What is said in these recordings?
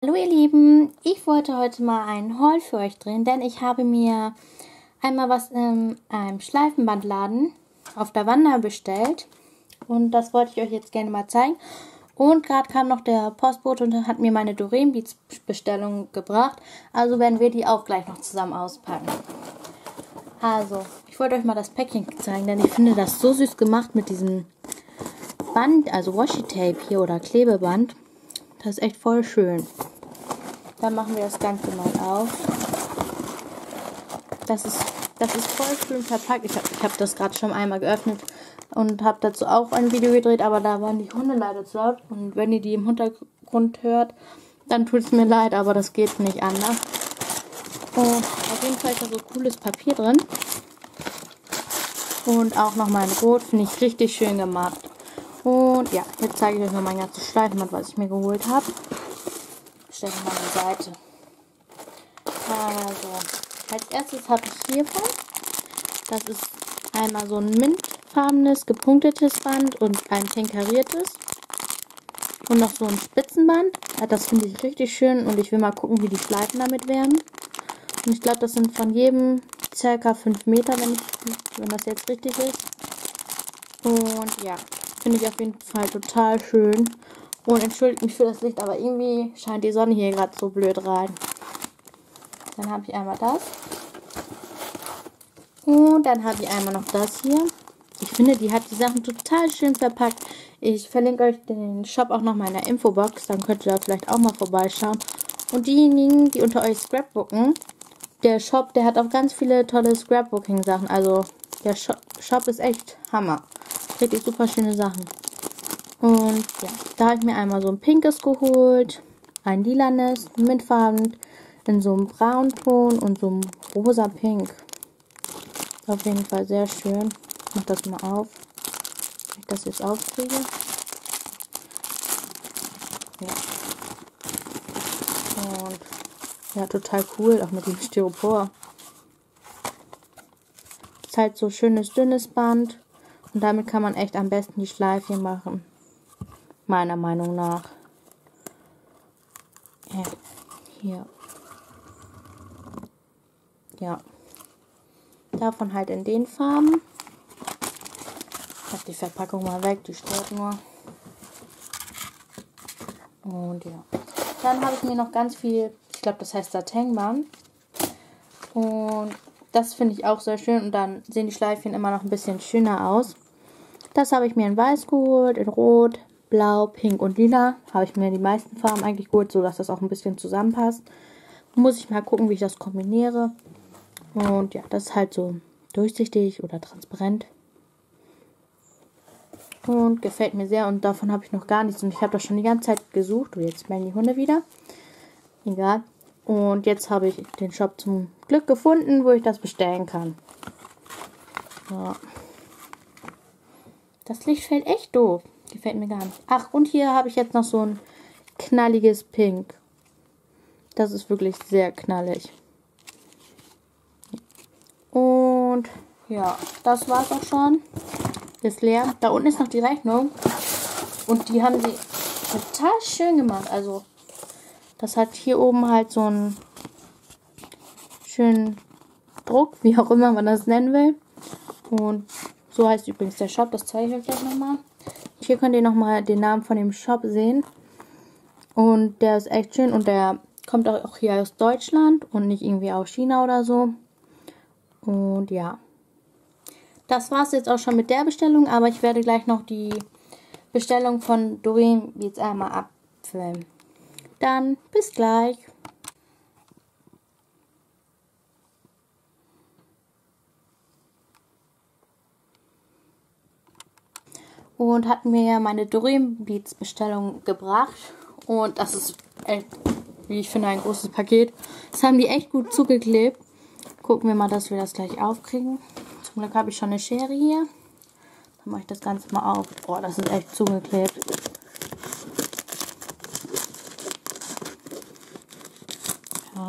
Hallo ihr Lieben, ich wollte heute mal einen Haul für euch drehen, denn ich habe mir einmal was in einem Schleifenbandladen auf der Wanda bestellt und das wollte ich euch jetzt gerne mal zeigen. Und gerade kam noch der Postbote und hat mir meine Doreen Beads Bestellung gebracht, also werden wir die auch gleich noch zusammen auspacken. Also, ich wollte euch mal das Päckchen zeigen, denn ich finde das so süß gemacht mit diesem Band, also Washi-Tape hier oder Klebeband. Das ist echt voll schön. Dann machen wir das Ganze mal auf. Das ist voll schön verpackt. Ich hab das gerade schon einmal geöffnet und habe dazu auch ein Video gedreht, aber da waren die Hunde leider zu laut. Und wenn ihr die im Hintergrund hört, dann tut es mir leid, aber das geht nicht anders. Und auf jeden Fall ist da so cooles Papier drin. Und auch nochmal in Rot, finde ich richtig schön gemacht. Und ja, jetzt zeige ich euch noch mein ganzes Schleifenband, was ich mir geholt habe. Stelle ich mal an die Seite. Also, als erstes habe ich hiervon. Das ist einmal so ein mintfarbenes, gepunktetes Band und ein pink kariertes. Und noch so ein Spitzenband. Das finde ich richtig schön und ich will mal gucken, wie die Schleifen damit werden. Und ich glaube, das sind von jedem ca. 5 Meter, wenn das jetzt richtig ist. Und ja, finde ich auf jeden Fall total schön. Und entschuldigt mich für das Licht, aber irgendwie scheint die Sonne hier gerade so blöd rein. Dann habe ich einmal das. Und dann habe ich einmal noch das hier. Ich finde, die hat die Sachen total schön verpackt. Ich verlinke euch den Shop auch noch mal in der Infobox. Dann könnt ihr da vielleicht auch mal vorbeischauen. Und diejenigen, die unter euch Scrapbooken, der Shop, der hat auch ganz viele tolle Scrapbooking-Sachen. Also der Shop ist echt Hammer. Richtig super schöne Sachen. Und ja, da habe ich mir einmal so ein pinkes geholt, ein lilanes, mintfarben, in so einem Braunton und so einem rosa Pink. Auf jeden Fall sehr schön. Ich mache das mal auf, wenn ich das jetzt aufkriege. Ja. Und ja, total cool, auch mit dem Styropor. Ist halt so schönes, dünnes Band. Und damit kann man echt am besten die Schleifchen machen. Meiner Meinung nach. Ja, hier. Ja. Davon halt in den Farben. Ich habe die Verpackung mal weg, die stört nur. Und ja. Dann habe ich mir noch ganz viel, ich glaube das heißt Satinband. Und das finde ich auch sehr schön. Und dann sehen die Schleifchen immer noch ein bisschen schöner aus. Das habe ich mir in Weiß geholt, in Rot, Blau, Pink und Lila. Habe ich mir die meisten Farben eigentlich geholt, so dass das auch ein bisschen zusammenpasst. Muss ich mal gucken, wie ich das kombiniere. Und ja, das ist halt so durchsichtig oder transparent. Und gefällt mir sehr. Und davon habe ich noch gar nichts. Und ich habe das schon die ganze Zeit gesucht. Und jetzt melden die Hunde wieder. Egal. Und jetzt habe ich den Shop zum Glück gefunden, wo ich das bestellen kann. Ja. Das Licht fällt echt doof. Gefällt mir gar nicht. Ach, und hier habe ich jetzt noch so ein knalliges Pink. Das ist wirklich sehr knallig. Und ja, das war's auch schon. Ist leer. Da unten ist noch die Rechnung. Und die haben sie total schön gemacht. Also, das hat hier oben halt so einen schönen Druck, wie auch immer man das nennen will. Und so heißt übrigens der Shop, das zeige ich euch gleich nochmal. Hier könnt ihr nochmal den Namen von dem Shop sehen. Und der ist echt schön und der kommt auch hier aus Deutschland und nicht irgendwie aus China oder so. Und ja, das war es jetzt auch schon mit der Bestellung, aber ich werde gleich noch die Bestellung von Doreen jetzt einmal abfilmen. Dann bis gleich. Und hat mir meine Doreen Beads Bestellung gebracht. Und das ist echt, wie ich finde, ein großes Paket. Das haben die echt gut zugeklebt. Gucken wir mal, dass wir das gleich aufkriegen. Zum Glück habe ich schon eine Schere hier. Dann mache ich das Ganze mal auf. Boah, das ist echt zugeklebt. Ja.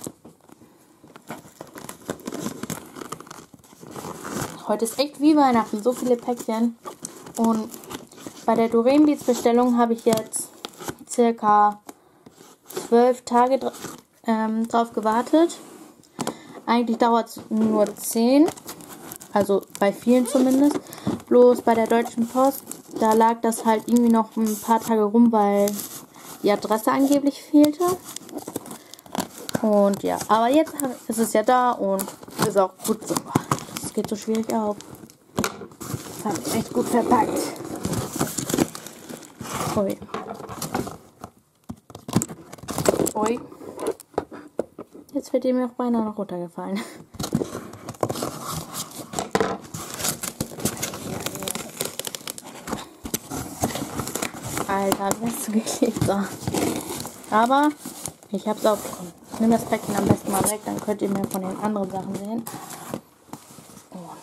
Heute ist echt wie Weihnachten. So viele Päckchen. Und bei der Doreen Beads Bestellung habe ich jetzt circa 12 Tage drauf gewartet. Eigentlich dauert es nur 10. Also bei vielen zumindest. Bloß bei der Deutschen Post, da lag das halt irgendwie noch ein paar Tage rum, weil die Adresse angeblich fehlte. Und ja, aber jetzt ist es ja da und ist auch gut so. Das geht so schwierig auf. Das habe ich echt gut verpackt. Ui. Ui. Jetzt wird mir auch beinahe noch runtergefallen. Alter, wie hast du geklebt? So. Aber ich habe es aufbekommen. Ich nehme das Päckchen am besten mal weg, dann könnt ihr mehr von den anderen Sachen sehen. Und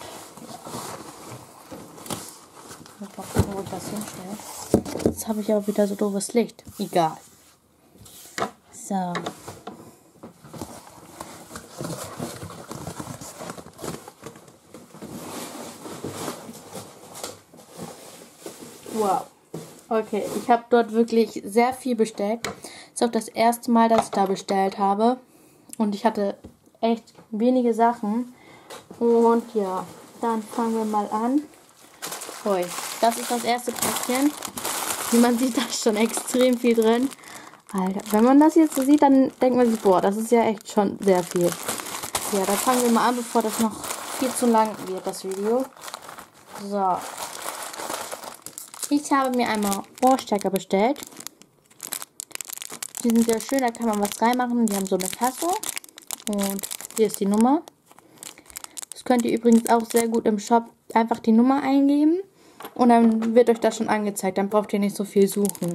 ich muss mal gucken, wo ich das hinstelle. Jetzt habe ich auch wieder so doofes Licht. Egal. So. Wow. Okay, ich habe dort wirklich sehr viel bestellt. Das ist auch das erste Mal, dass ich da bestellt habe. Und ich hatte echt wenige Sachen. Und ja, dann fangen wir mal an. Ui, das ist das erste Päckchen. Wie man sieht, da ist schon extrem viel drin. Alter, wenn man das jetzt so sieht, dann denkt man sich, boah, das ist ja echt schon sehr viel. Ja, dann fangen wir mal an, bevor das noch viel zu lang wird, das Video. So. Ich habe mir einmal Ohrstecker bestellt. Die sind sehr schön, da kann man was reinmachen. Die haben so eine Tasse. Und hier ist die Nummer. Das könnt ihr übrigens auch sehr gut im Shop einfach die Nummer eingeben. Und dann wird euch das schon angezeigt. Dann braucht ihr nicht so viel suchen.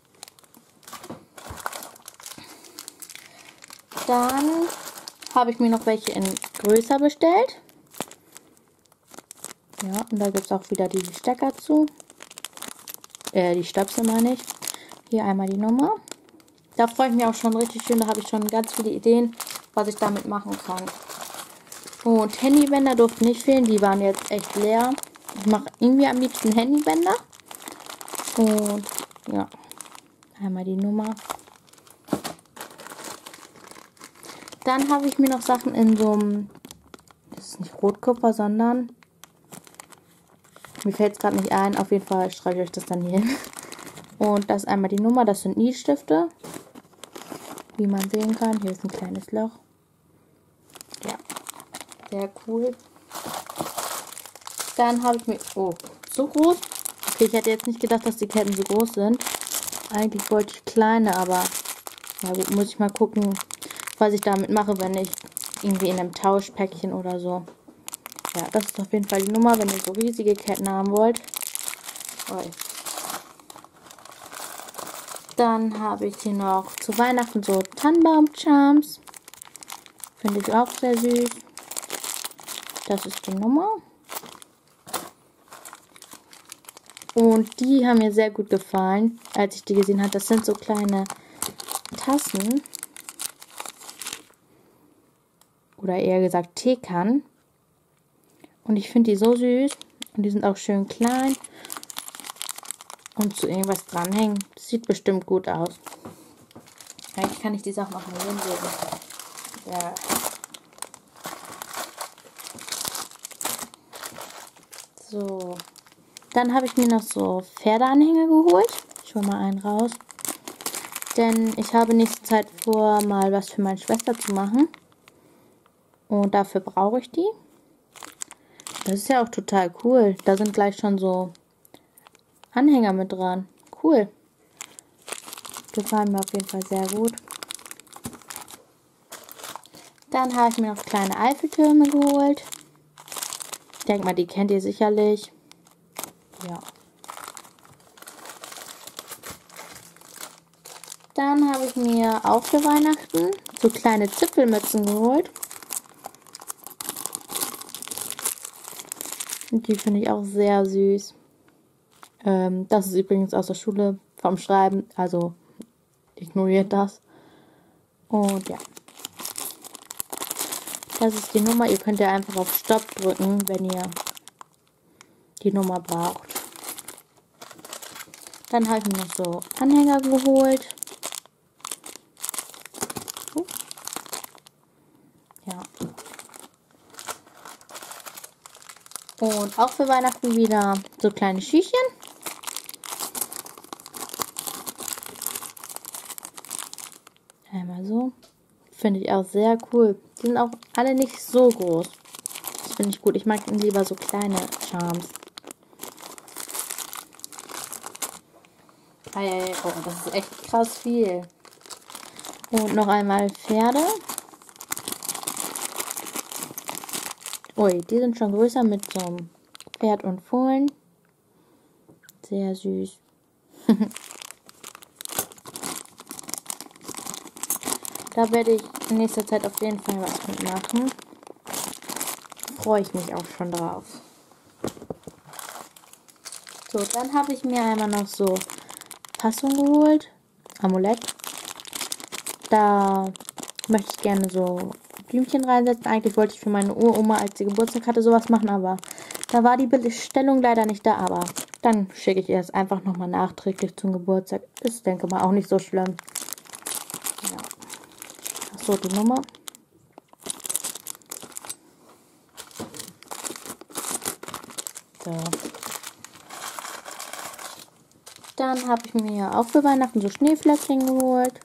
Dann habe ich mir noch welche in größer bestellt. Ja, und da gibt es auch wieder die Stecker zu. Die Stöpsel meine ich. Hier einmal die Nummer. Da freue ich mich auch schon richtig schön. Da habe ich schon ganz viele Ideen, was ich damit machen kann. Und Handybänder durften nicht fehlen. Die waren jetzt echt leer. Ich mache irgendwie am liebsten Handybänder. Und ja, einmal die Nummer. Dann habe ich mir noch Sachen in so einem, das ist nicht Rotkupfer, sondern, mir fällt es gerade nicht ein, auf jeden Fall schreibe ich euch das dann hier hin. Und das ist einmal die Nummer, das sind Nilstifte. Wie man sehen kann, hier ist ein kleines Loch. Ja, sehr cool. Dann habe ich mir, oh, so groß. Okay, ich hätte jetzt nicht gedacht, dass die Ketten so groß sind. Eigentlich wollte ich kleine, aber ja gut, muss ich mal gucken, was ich damit mache, wenn ich irgendwie in einem Tauschpäckchen oder so. Ja, das ist auf jeden Fall die Nummer, wenn ihr so riesige Ketten haben wollt. Oi. Dann habe ich hier noch zu Weihnachten so Tannenbaum-Charms. Finde ich auch sehr süß. Das ist die Nummer. Und die haben mir sehr gut gefallen, als ich die gesehen habe. Das sind so kleine Tassen. Oder eher gesagt Teekannen. Und ich finde die so süß. Und die sind auch schön klein. Und zu irgendwas dranhängen. Das sieht bestimmt gut aus. Eigentlich kann ich die Sachen auch mal hinlegen. Ja. So. Dann habe ich mir noch so Pferdeanhänger geholt. Ich hole mal einen raus. Denn ich habe nächste Zeit vor, mal was für meine Schwester zu machen. Und dafür brauche ich die. Das ist ja auch total cool. Da sind gleich schon so Anhänger mit dran. Cool. Gefallen mir auf jeden Fall sehr gut. Dann habe ich mir noch kleine Eiffeltürme geholt. Ich denke mal, die kennt ihr sicherlich. Ja. Dann habe ich mir auch für Weihnachten so kleine Zipfelmützen geholt. Und die finde ich auch sehr süß. Das ist übrigens aus der Schule vom Schreiben, also ignoriert das. Und ja. Das ist die Nummer. Ihr könnt ja einfach auf Stopp drücken, wenn ihr die Nummer braucht. Dann habe ich mir noch so Anhänger geholt. Und auch für Weihnachten wieder so kleine Schüchchen. Einmal so. Finde ich auch sehr cool. Die sind auch alle nicht so groß. Das finde ich gut. Ich mag lieber so kleine Charms. Oh, das ist echt krass viel. Und noch einmal Pferde. Ui, die sind schon größer mit so einem Pferd und Fohlen. Sehr süß. Da werde ich in nächster Zeit auf jeden Fall was mitmachen. Freue ich mich auch schon drauf. So, dann habe ich mir einmal noch so Fassung geholt. Amulett. Da möchte ich gerne so Blümchen reinsetzen. Eigentlich wollte ich für meine Uroma, als sie Geburtstag hatte, sowas machen, aber da war die Bestellung leider nicht da. Aber dann schicke ich ihr das einfach nochmal nachträglich zum Geburtstag. Ist, denke mal, auch nicht so schlimm. Ja. Achso, die Nummer. So. Dann habe ich mir auch für Weihnachten so Schneeflöckchen geholt.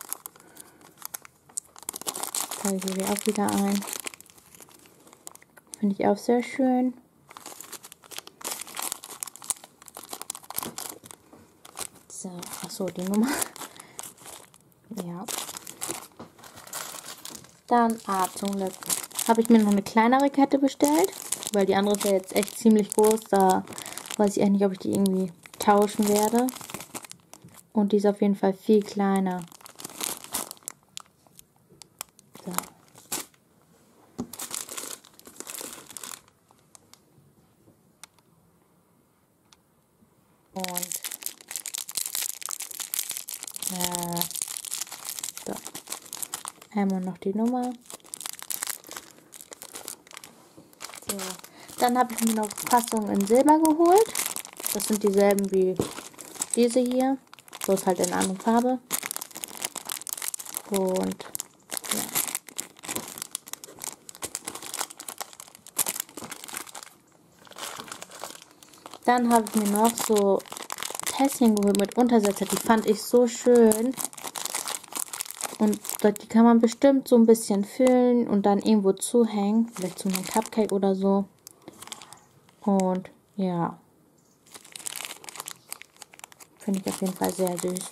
Da gebe ich auch wieder ein. Finde ich auch sehr schön. So, achso, die Nummer. Ja. Dann, zum Glück, habe ich mir noch eine kleinere Kette bestellt. Weil die andere ist ja jetzt echt ziemlich groß. Da weiß ich echt nicht, ob ich die irgendwie tauschen werde. Und die ist auf jeden Fall viel kleiner. So. Und so. Einmal noch die Nummer. So. Dann habe ich mir noch Fassungen in Silber geholt. Das sind dieselben wie diese hier. Bloß halt in einer anderen Farbe. Und ja. Dann habe ich mir noch so Tässchen geholt mit Untersetzer. Die fand ich so schön. Und die kann man bestimmt so ein bisschen füllen und dann irgendwo zuhängen. Vielleicht zu einem Cupcake oder so. Und ja. Finde ich auf jeden Fall sehr süß.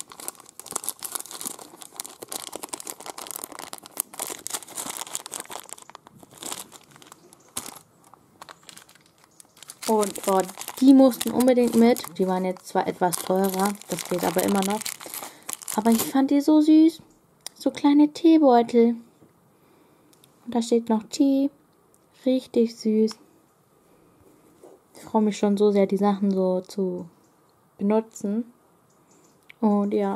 Und oh, die mussten unbedingt mit. Die waren jetzt zwar etwas teurer. Das geht aber immer noch. Aber ich fand die so süß. So kleine Teebeutel. Und da steht noch Tee. Richtig süß. Ich freue mich schon so sehr, die Sachen so zu benutzen. Und ja.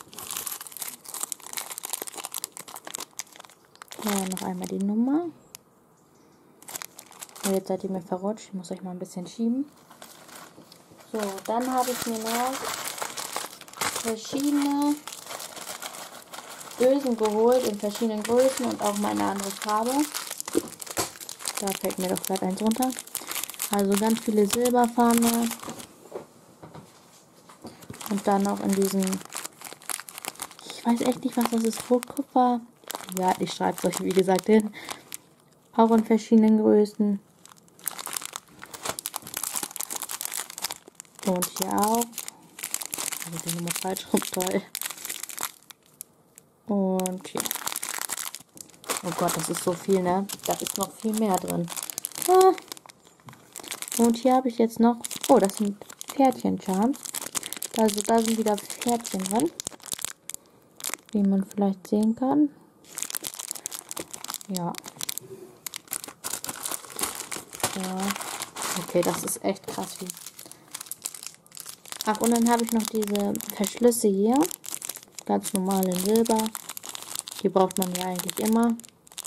Ja, noch einmal die Nummer. Und jetzt seid ihr mir verrutscht. Ich muss euch mal ein bisschen schieben. So, dann habe ich mir noch verschiedene Ösen geholt in verschiedenen Größen und auch mal eine andere Farbe. Da fällt mir doch gerade eins runter. Also ganz viele silberfarbene. Und dann noch in diesem, ich weiß echt nicht, was das ist, Rotkupfer. Ja, ich schreibe es euch wie gesagt hin. Auch in verschiedenen Größen. Und hier auch. Also die Nummer falsch rum, toll. Und hier. Oh Gott, das ist so viel, ne? Da ist noch viel mehr drin. Ah. Und hier habe ich jetzt noch, oh, das sind Pferdchen-Charms. Also da sind wieder Pferdchen drin. Wie man vielleicht sehen kann. Ja. Ja. Okay, das ist echt krass viel. Ach, und dann habe ich noch diese Verschlüsse hier. Ganz normal in Silber. Die braucht man ja eigentlich immer.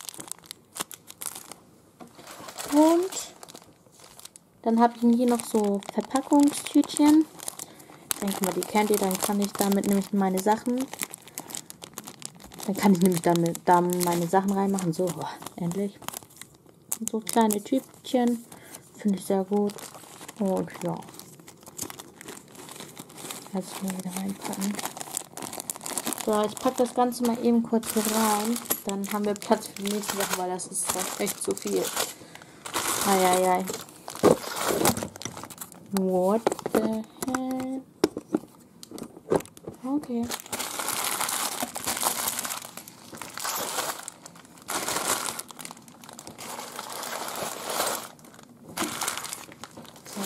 Und dann habe ich hier noch so Verpackungstütchen. Ich denke mal, die kennt ihr. Dann kann ich damit nämlich meine Sachen. Dann kann ich nämlich damit da meine Sachen reinmachen. So, endlich. Und so kleine Tütchen finde ich sehr gut. Und ja. Jetzt mal wieder reinpacken. So, ich packe das Ganze mal eben kurz hier rein. Dann haben wir Platz für die nächste Woche, weil das ist dann echt zu viel. Eieiei. What the hell? Okay. So.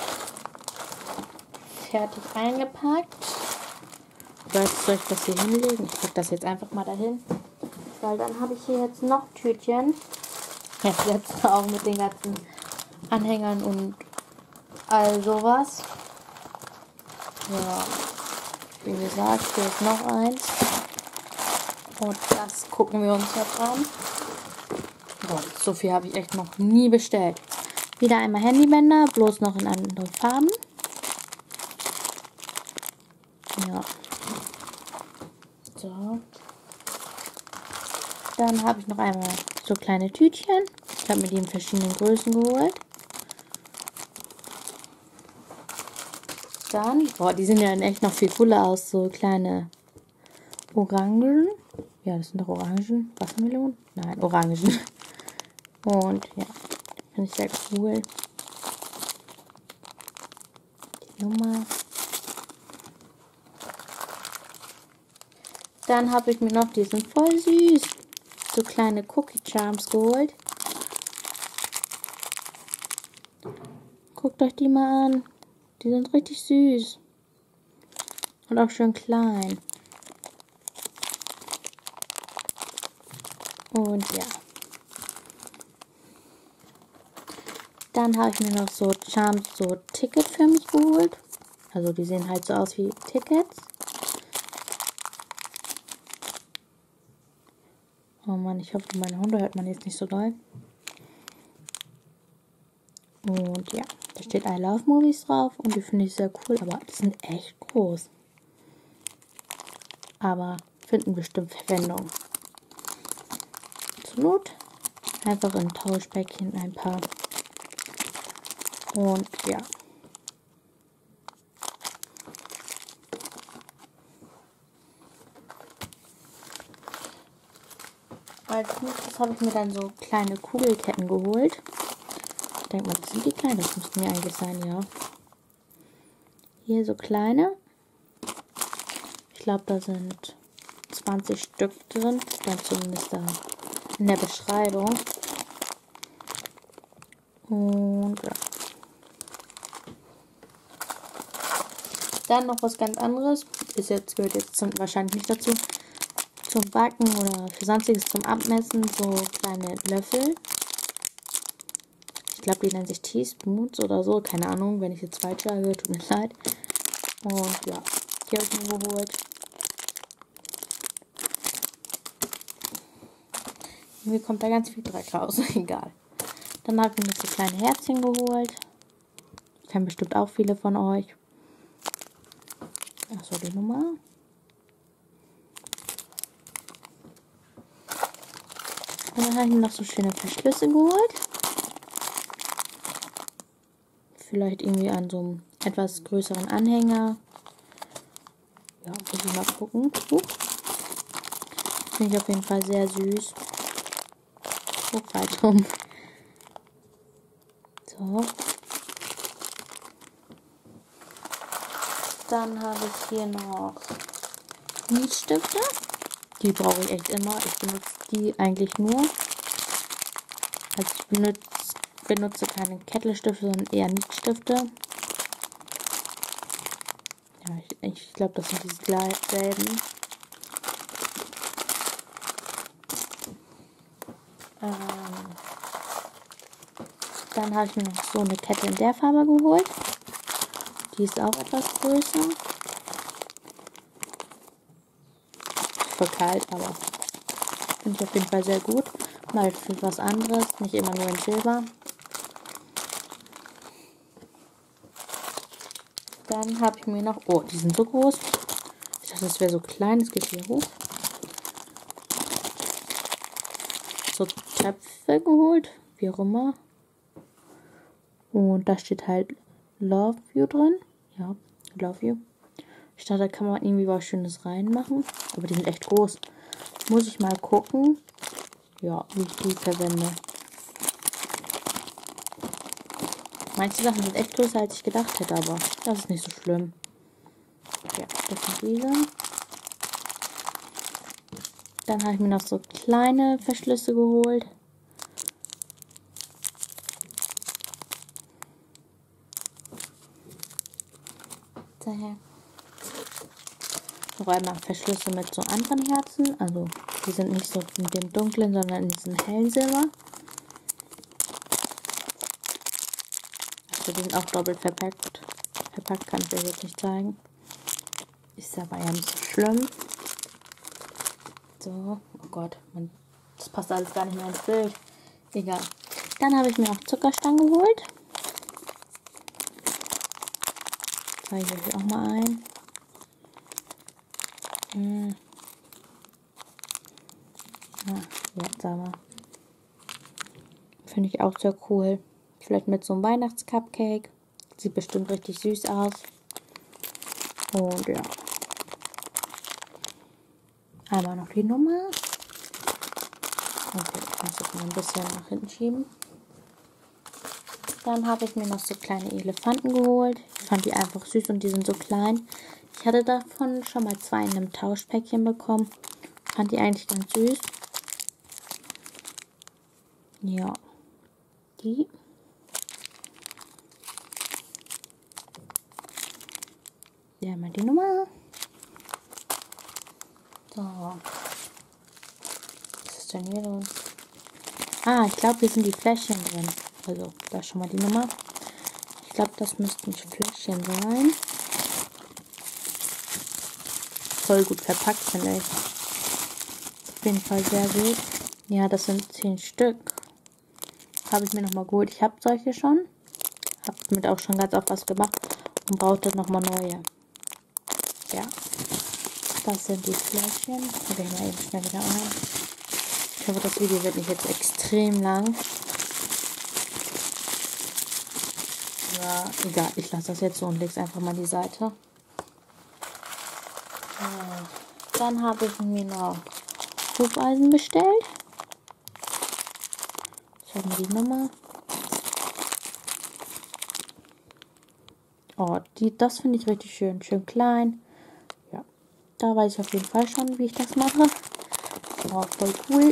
Fertig eingepackt. Soll ich das hier hinlegen? Ich packe das jetzt einfach mal dahin. Weil dann habe ich hier jetzt noch Tütchen. Jetzt auch mit den ganzen Anhängern und all sowas. Ja. Wie gesagt, hier ist noch eins. Und das gucken wir uns jetzt an. Boah, so viel habe ich echt noch nie bestellt. Wieder einmal Handybänder, bloß noch in anderen Farben. Ja. So. Dann habe ich noch einmal so kleine Tütchen. Ich habe mir die in verschiedenen Größen geholt. Dann, boah, die sehen ja in echt noch viel cooler aus. So kleine Orangen. Ja, das sind doch Orangen. Wassermelonen? Nein, Orangen. Und ja, finde ich sehr cool. Die Nummer. Dann habe ich mir noch, die sind voll süß, so kleine Cookie Charms geholt. Guckt euch die mal an. Die sind richtig süß. Und auch schön klein. Und ja. Dann habe ich mir noch so Charms, so Ticketfilms geholt. Also die sehen halt so aus wie Tickets. Oh Mann, ich hoffe, meine Hunde hört man jetzt nicht so doll. Und ja, da steht I Love Movies drauf und die finde ich sehr cool, aber die sind echt groß. Aber finden bestimmt Verwendung. Zur Not einfach in Tauschpäckchen ein paar. Und ja. Als nächstes habe ich mir dann so kleine Kugelketten geholt. Ich denke mal, das sind die kleinen, das müssten mir eigentlich sein, ja. Hier so kleine. Ich glaube, da sind 20 Stück drin. Dann zumindest da in der Beschreibung. Und ja. Dann noch was ganz anderes. Gehört jetzt wahrscheinlich nicht dazu. Zum Backen oder für sonstiges zum Abmessen. So kleine Löffel. Ich glaube, die nennen sich Teaspoons oder so. Keine Ahnung, wenn ich jetzt falsch sage, tut mir leid. Und ja, die habe ich mir geholt. Mir kommt da ganz viel Dreck raus. Egal. Dann habe ich mir so kleine Herzchen geholt. Das kennen bestimmt auch viele von euch. Achso, die Nummer. Und dann habe ich mir noch so schöne Verschlüsse geholt. Vielleicht irgendwie an so einem etwas größeren Anhänger. Ja, muss ich mal gucken. Finde ich auf jeden Fall sehr süß. So, falsch rum. So. Dann habe ich hier noch Nietstifte. Die brauche ich echt immer. Ich benutze die eigentlich nur. Also ich benutze keine Kettelstifte, sondern eher Nietstifte. Ja, ich glaube, das sind diese selben. Dann habe ich mir noch so eine Kette in der Farbe geholt. Die ist auch etwas größer. Voll kalt, aber finde ich auf jeden Fall sehr gut. Mal für was anderes, nicht immer nur in Silber. Dann habe ich mir noch, oh, die sind so groß. Ich dachte, das wäre so klein, das geht hier hoch. So Töpfe geholt, wie auch immer. Und da steht halt Love You drin. Ja, Love You. Ich dachte, da kann man irgendwie was Schönes reinmachen. Aber die sind echt groß. Muss ich mal gucken, ja, wie ich die verwende. Manche Sachen sind echt größer, als ich gedacht hätte, aber das ist nicht so schlimm. Ja, das sind diese. Dann habe ich mir noch so kleine Verschlüsse geholt. Daher. Noch einmal Verschlüsse mit so anderen Herzen. Also die sind nicht so in dem dunklen, sondern in diesem hellen Silber. Also die sind auch doppelt verpackt. Verpackt kann ich euch jetzt nicht zeigen. Ist aber ja nicht so schlimm. So, oh Gott, das passt alles gar nicht mehr ins Bild. Egal. Dann habe ich mir noch Zuckerstangen geholt. Zeige ich euch auch mal ein. Ja, sag mal. Finde ich auch sehr cool. Vielleicht mit so einem Weihnachtscupcake. Sieht bestimmt richtig süß aus. Und ja. Einmal noch die Nummer. Okay, ich muss das mal ein bisschen nach hinten schieben. Dann habe ich mir noch so kleine Elefanten geholt. Ich fand die einfach süß und die sind so klein. Ich hatte davon schon mal 2 in einem Tauschpäckchen bekommen. Fand die eigentlich ganz süß. Ja. Die. Ja, mal die Nummer. So. Was ist denn hier drin? Ah, ich glaube, hier sind die Fläschchen drin. Also, da ist schon mal die Nummer. Ich glaube, das müssten Fläschchen sein. Voll gut verpackt, finde ich. Auf jeden Fall sehr gut. Ja, das sind 10 Stück. Habe ich mir nochmal geholt. Ich habe solche schon. Habe damit auch schon ganz oft was gemacht und brauchte nochmal neue. Ja. Das sind die Fläschchen. Ich will mal eben schnell wieder ein. Ich hoffe, das Video wird nicht jetzt extrem lang. Ja, egal. Ich lasse das jetzt so und lege es einfach mal an die Seite. So. Dann habe ich mir noch Hufeisen bestellt. Ich habe mir die Nummer. Oh, das finde ich richtig schön. Schön klein. Ja, da weiß ich auf jeden Fall schon, wie ich das mache. Oh, voll cool.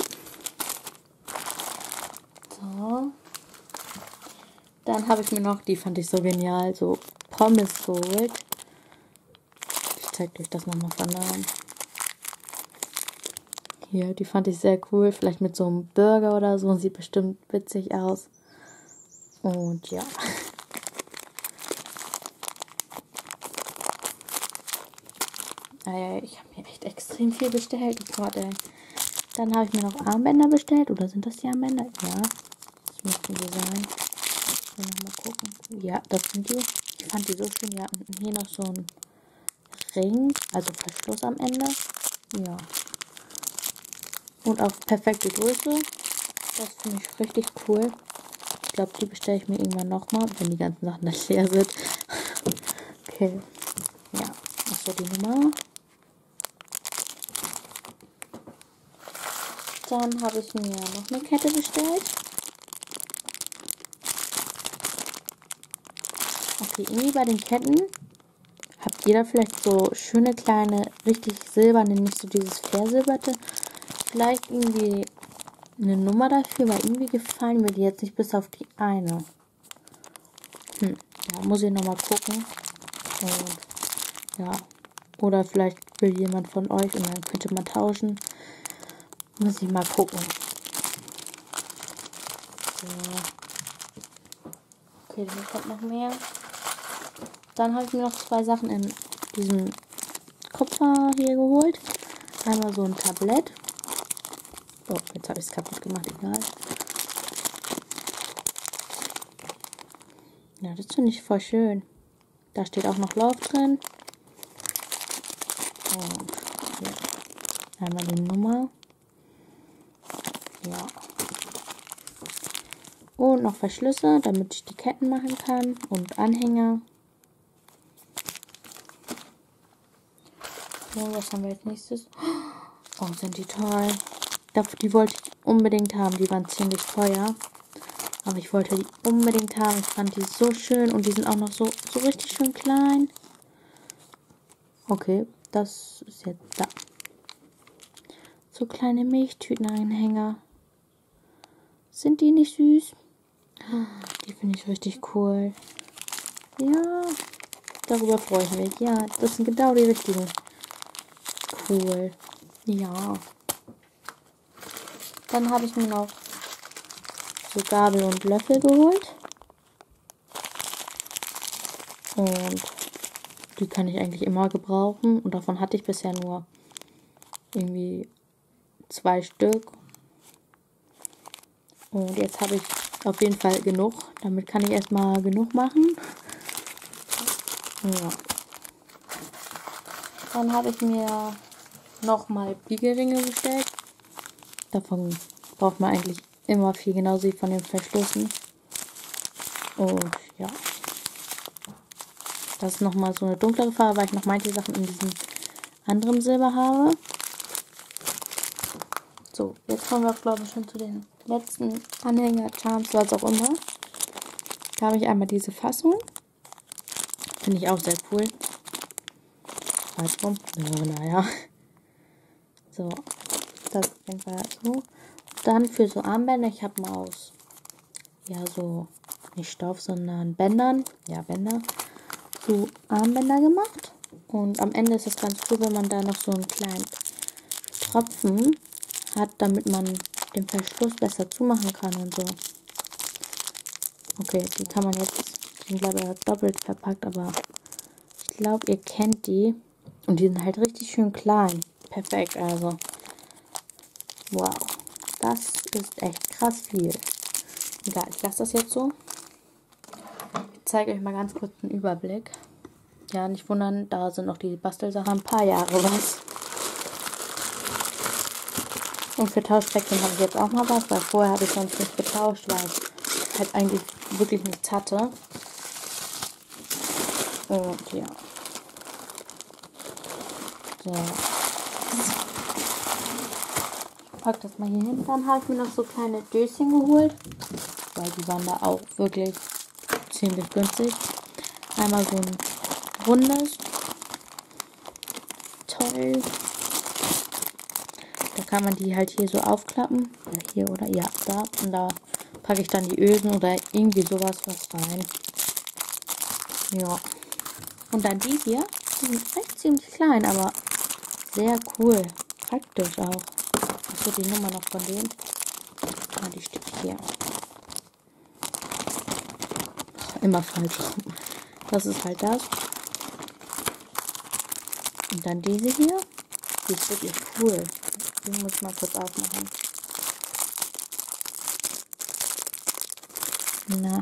So. Dann habe ich mir noch, die fand ich so genial, so Pommes geholt. Ich zeige euch das nochmal von nahem. Hier, die fand ich sehr cool. Vielleicht mit so einem Burger oder so. Sieht bestimmt witzig aus. Und ja. Ich habe mir echt extrem viel bestellt. Oh Gott, ey. Dann habe ich mir noch Armbänder bestellt. Oder sind das die Armbänder? Ja, das müssten die sein. Ich will noch mal gucken. Ja, das sind die. Ich fand die so schön. Ja, und hier noch so ein Ring. Also Verschluss am Ende. Ja. Und auch perfekte Größe. Das finde ich richtig cool. Ich glaube, die bestelle ich mir irgendwann nochmal, wenn die ganzen Sachen dann leer sind. Okay. Ja, achso, die Nummer. Dann habe ich mir noch eine Kette bestellt. Okay, irgendwie bei den Ketten habt ihr da vielleicht so schöne kleine, richtig silberne, nicht so dieses versilberte. Vielleicht irgendwie eine Nummer dafür, weil irgendwie gefallen mir die jetzt nicht bis auf die eine. Ja, muss ich nochmal gucken. Und ja, oder vielleicht will jemand von euch und dann könnte man tauschen. Muss ich mal gucken. So. Okay, hier kommt noch mehr. Dann habe ich mir noch 2 Sachen in diesem Kupfer hier geholt. Einmal so ein Tablett. Oh, jetzt habe ich es kaputt gemacht, egal. Ja, das finde ich voll schön. Da steht auch noch Love drin. Und ja. Einmal die Nummer. Ja. Und noch Verschlüsse, damit ich die Ketten machen kann. Und Anhänger. So, was haben wir als nächstes? Oh, sind die toll. Die wollte ich unbedingt haben. Die waren ziemlich teuer. Aber ich wollte die unbedingt haben. Ich fand die so schön. Und die sind auch noch so richtig schön klein. Okay, das ist jetzt da. So kleine Milchtütenanhänger. Sind die nicht süß? Die finde ich richtig cool. Ja, darüber freue ich mich. Ja, das sind genau die richtigen. Cool. Ja. Dann habe ich mir noch so Gabel und Löffel geholt. Und die kann ich eigentlich immer gebrauchen. Und davon hatte ich bisher nur irgendwie 2 Stück. Und jetzt habe ich auf jeden Fall genug. Damit kann ich erstmal genug machen. Ja. Dann habe ich mir nochmal Biegelringe bestellt. Davon braucht man eigentlich immer viel, genauso wie von den Verschlüssen. Und ja. Das ist nochmal so eine dunklere Farbe, weil ich noch manche Sachen in diesem anderen Silber habe. So, jetzt kommen wir, glaube ich, schon zu den letzten Anhänger, Charms, was auch immer. Da habe ich einmal diese Fassung. Finde ich auch sehr cool. Falsch rum. Ja, naja. So, das denken wir so. Dann für so Armbänder, ich habe mal aus, ja, so, nicht Stoff, sondern Bändern, ja, Bänder, so Armbänder gemacht. Und am Ende ist es ganz cool, wenn man da noch so einen kleinen Tropfen hat, damit man den Verschluss besser zumachen kann und so. Okay, die kann man jetzt, die sind glaube ich doppelt verpackt, aber ich glaube, ihr kennt die. Und die sind halt richtig schön klein. Perfekt, also. Wow. Das ist echt krass viel. Egal, ich lasse das jetzt so. Ich zeige euch mal ganz kurz einen Überblick. Ja, nicht wundern, da sind noch die Bastelsachen ein paar Jahre was. Und für Tauschpäckchen habe ich jetzt auch mal was, weil vorher habe ich sonst nicht getauscht, weil ich halt eigentlich wirklich nichts hatte. Und ja. So. Ich packe das mal hier hin. Dann habe ich mir noch so kleine Döschen geholt, weil die waren da auch wirklich ziemlich günstig. Einmal so ein rundes. Toll. Da kann man die halt hier so aufklappen. Hier oder ja, da. Und da packe ich dann die Ösen oder irgendwie sowas was rein. Ja. Und dann die hier. Die sind echt ziemlich klein, aber sehr cool. Praktisch auch. Achso, die Nummer noch von denen. Ah, die steht hier. Immer falsch. Das ist halt das. Und dann diese hier. Die ist wirklich cool. Die muss ich mal kurz aufmachen. Na.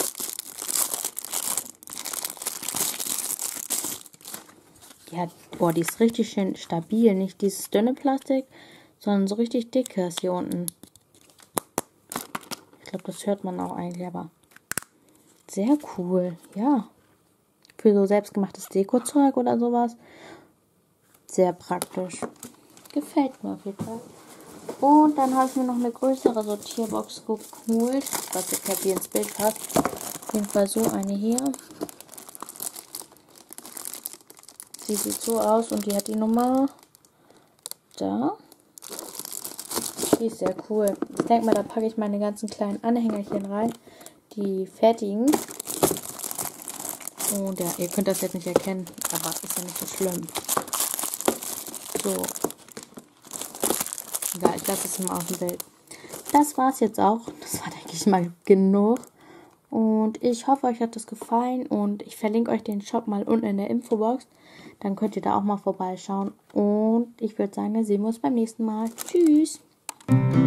Ja, boah, die ist richtig schön stabil. Nicht dieses dünne Plastik, sondern so richtig dickes hier unten. Ich glaube, das hört man auch eigentlich, aber sehr cool. Ja. Für so selbstgemachtes Dekozeug oder sowas. Sehr praktisch. Gefällt mir auf jeden Fall. Und dann habe ich mir noch eine größere Sortierbox geholt, was jetzt halt hier ins Bild passt. Auf jeden Fall so eine hier. Die sieht so aus und die hat die Nummer da. Die ist sehr cool. Ich denke mal, da packe ich meine ganzen kleinen Anhängerchen rein. Die fertigen. Und ja, ihr könnt das jetzt nicht erkennen, aber ist ja nicht so schlimm. So. Egal, ich lasse es mal auf dem Bild. Das war's jetzt auch. Das war, denke ich mal, genug. Und ich hoffe, euch hat das gefallen. Und ich verlinke euch den Shop mal unten in der Infobox. Dann könnt ihr da auch mal vorbeischauen. Und ich würde sagen, dann sehen wir uns beim nächsten Mal. Tschüss!